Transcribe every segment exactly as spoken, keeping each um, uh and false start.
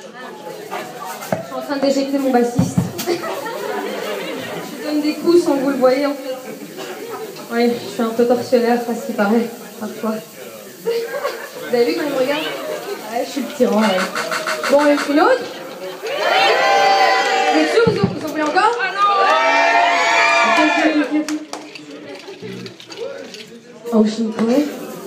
Je suis en train d'éjecter mon bassiste. Je donne des coups sans que vous le voyez en fait. Oui, je suis un peu tortionnaire, ça ce qui paraît, parfois. Vous avez vu quand il me regarde? Ouais, je suis le tyran, ouais. Bon, une autre? Vous êtes sûr, vous en voulez encore? Ah non! Ocean Play.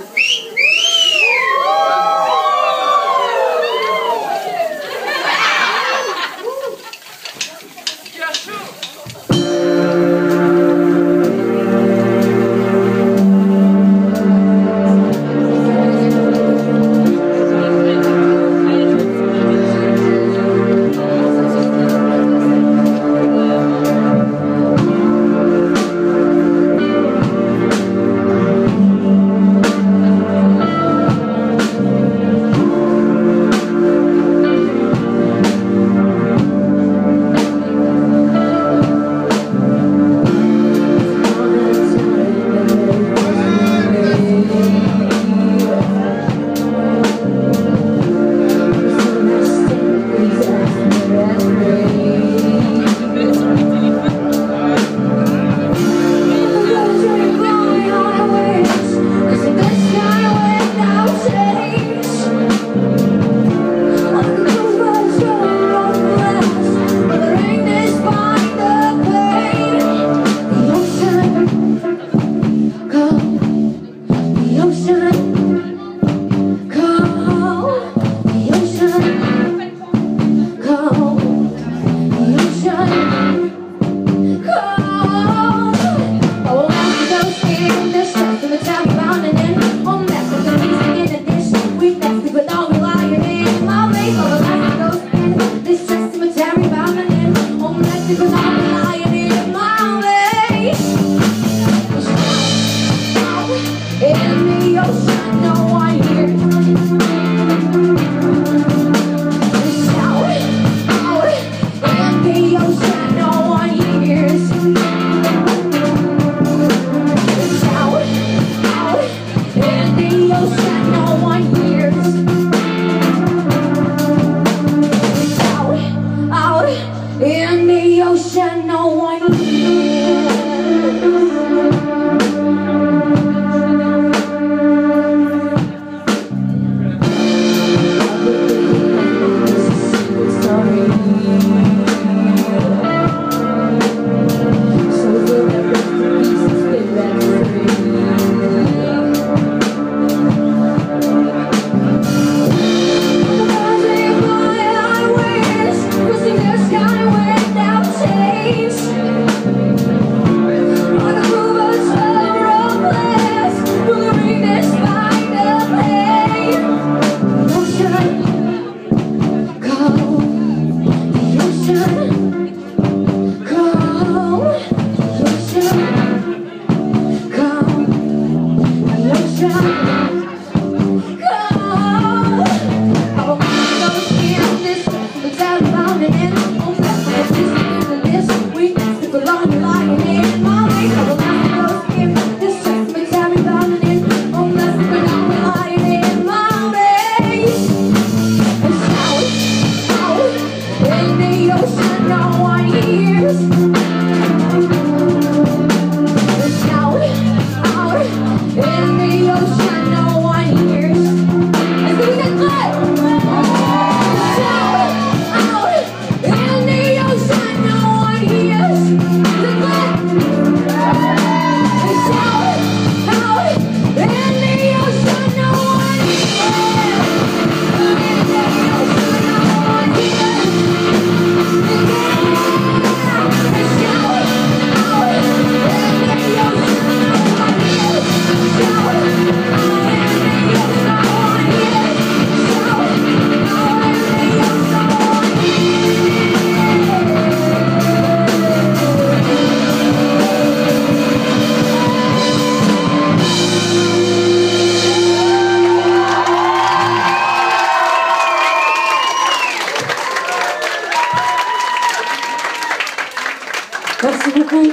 Merci beaucoup.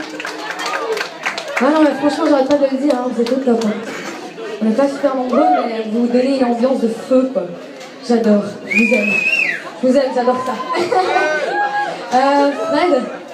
Ah non, mais franchement, j'arrête pas de le dire, hein, vous êtes au top. Hein. On n'est pas super nombreux, mais vous donnez une ambiance de feu, quoi. J'adore, je vous aime. Je vous aime, j'adore ça. euh, Fred